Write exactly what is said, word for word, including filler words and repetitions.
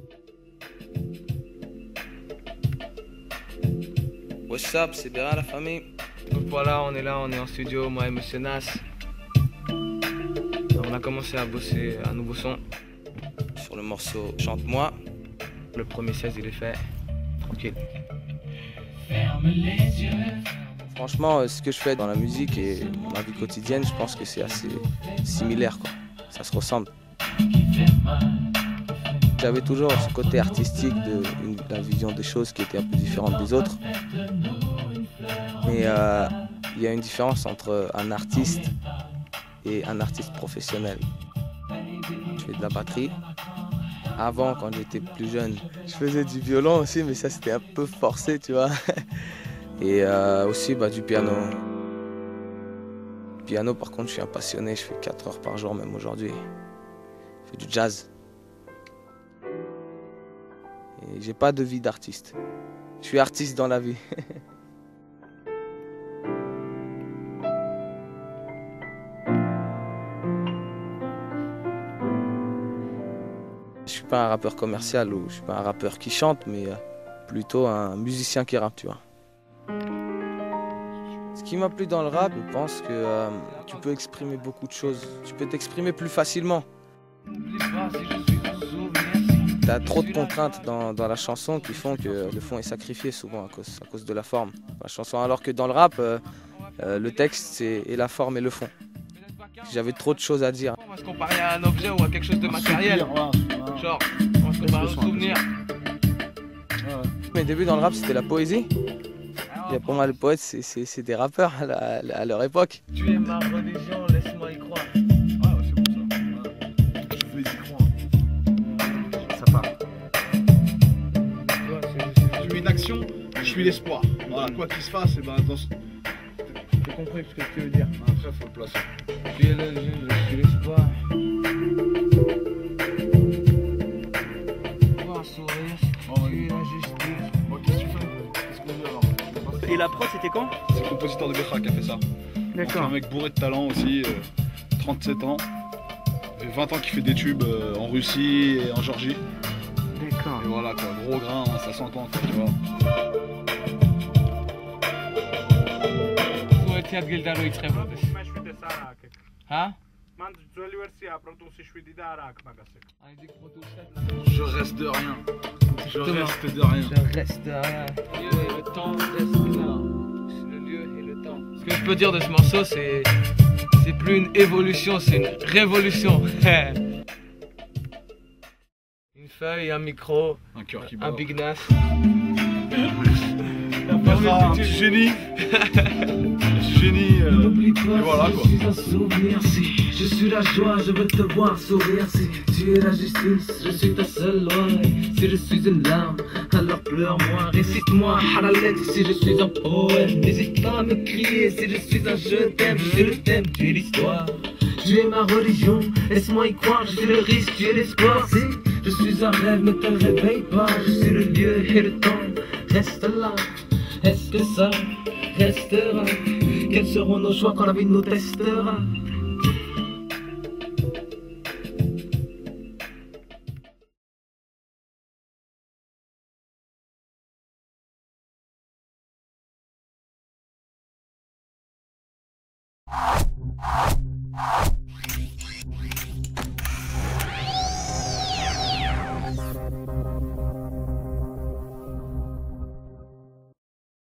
What's up, c'est bien la famille. Donc voilà, on est là, on est en studio, moi et Monsieur Nas. On a commencé à bosser un nouveau son. Sur le morceau Chante-moi. Le premier seize, il est fait. Tranquille. Franchement, ce que je fais dans la musique et ma vie quotidienne, je pense que c'est assez similaire, quoi. Ça se ressemble. J'avais toujours ce côté artistique de une, la vision des choses qui était un peu différente des autres. Mais euh, il y a une différence entre un artiste et un artiste professionnel. Je fais de la batterie. Avant, quand j'étais plus jeune, je faisais du violon aussi, mais ça c'était un peu forcé, tu vois. Et euh, aussi bah, du piano. Piano, par contre, je suis un passionné, je fais quatre heures par jour, même aujourd'hui. Je fais du jazz. Et j'ai pas de vie d'artiste. Je suis artiste dans la vie. Je suis pas un rappeur commercial ou je suis pas un rappeur qui chante, mais plutôt un musicien qui rappe, tu vois. Ce qui m'a plu dans le rap, je pense que euh, tu peux exprimer beaucoup de choses. Tu peux t'exprimer plus facilement. Tu as trop de contraintes dans, dans la chanson qui font que le fond est sacrifié souvent à cause, à cause de la forme. La chanson, alors que dans le rap, euh, euh, le texte et la forme et le fond. J'avais trop de choses à dire. On va se comparer à un objet ou à quelque chose de matériel. Genre, on va se comparer à un souvenir. Mes débuts dans le rap, c'était la poésie. Et pour moi, les poètes, c'est des rappeurs à, la, à leur époque. Tu es ma religion, laisse-moi y croire. Ah, c'est bon ça. Je veux y croire. Ça part. Je mets une action, je suis l'espoir. Voilà, quoi qu'il se fasse, et ben dans ce... J'ai compris ce que tu veux dire. Après, faut le placer. Tu es le juge, je suis l'espoir. Voir sourire, tu es la justice. Bon, qu'est-ce que tu fais? Qu'est-ce qu'on dit alors? Et la prod, c'était quand? C'est le compositeur de Betra qui a fait ça. D'accord. Un mec bourré de talent aussi, euh, trente-sept ans. Ça fait vingt ans qu'il fait des tubes euh, en Russie et en Géorgie. D'accord. Et voilà quoi, gros grain, hein, ça s'entend, tu vois. Hein? Je reste de rien. Je reste de rien. Je reste de rien. Le lieu et le temps restent là. Le lieu et le temps. Ce que je peux dire de ce morceau, c'est c'est plus une évolution, c'est une révolution. Une feuille, un micro, Un cœur qui un bat. Big Nas. Un petit génie. Génie. Euh, et voilà quoi. Je suis un souvenir, si je suis la joie, je veux te voir sourire. Si tu es la justice, je suis ta seule loi. Si je suis une larme, alors pleure-moi. Récite-moi Halalet si je suis un poème. N'hésite pas à me crier si je suis un je t'aime. Je suis le thème, tu es l'histoire. Tu es ma religion, laisse-moi y croire. Je suis le risque, tu es l'espoir. Si je suis un rêve, ne te réveille pas. Je suis le lieu et le temps. Reste là. Est-ce que ça restera? Quels seront nos choix quand la vie nous testera?